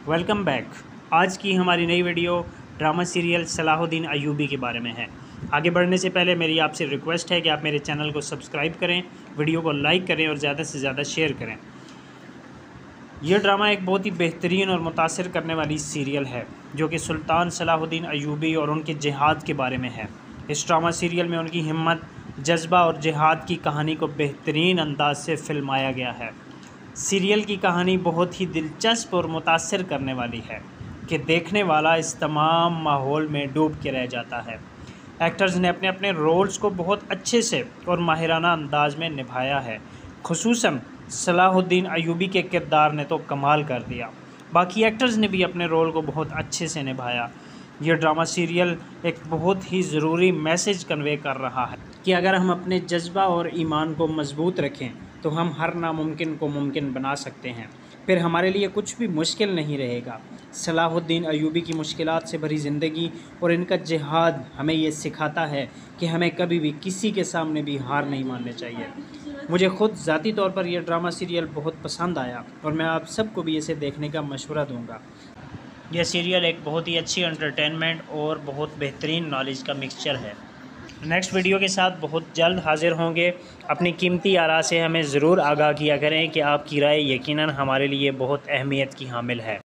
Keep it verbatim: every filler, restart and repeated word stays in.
Welcome back. आज की हमारी नई video drama serial Salahuddin Ayyubi के बारे में है। आगे बढ़ने से पहले मेरी आपसे रिक्वेस्ट है कि आप मेरे चैनल को सब्सक्राइब करें, वीडियो को लाइक करें और ज़्यादा से ज़्यादा शेयर करें। यह ड्रामा एक बहुत ही बेहतरीन और मुतासिर करने वाली सीरियल है जो कि सुल्तान सलाहुद्दीन अय्यूबी और उनके जिहाद के बारे में है। इस ड्रामा सीरियल में उनकी हिम्मत, जज्बा और जिहाद की कहानी को बेहतरीन अंदाज से फिल्माया गया है। सीरियल की कहानी बहुत ही दिलचस्प और मुतासिर करने वाली है कि देखने वाला इस तमाम माहौल में डूब के रह जाता है। एक्टर्स ने अपने अपने रोल्स को बहुत अच्छे से और माहिराना अंदाज में निभाया है। खुसूसन सलाहुद्दीन अय्यूबी के किरदार ने तो कमाल कर दिया। बाकी एक्टर्स ने भी अपने रोल को बहुत अच्छे से निभाया। यह ड्रामा सीरियल एक बहुत ही ज़रूरी मैसेज कन्वे कर रहा है कि अगर हम अपने जज्बा और ईमान को मजबूत रखें तो हम हर नामुमकिन को मुमकिन बना सकते हैं। फिर हमारे लिए कुछ भी मुश्किल नहीं रहेगा। सलाहुद्दीन अय्यूबी की मुश्किलात से भरी ज़िंदगी और इनका जिहाद हमें ये सिखाता है कि हमें कभी भी किसी के सामने भी हार नहीं माननी चाहिए। मुझे ख़ुद ज़ाती तौर पर यह ड्रामा सीरियल बहुत पसंद आया और मैं आप सबको भी इसे देखने का मशवरा दूँगा। यह सीरियल एक बहुत ही अच्छी एंटरटेनमेंट और बहुत बेहतरीन नॉलेज का मिक्सचर है। नेक्स्ट वीडियो के साथ बहुत जल्द हाजिर होंगे। अपनी कीमती आरा से हमें ज़रूर आगाह किया करें कि आपकी राय यकीनन हमारे लिए बहुत अहमियत की हामिल है।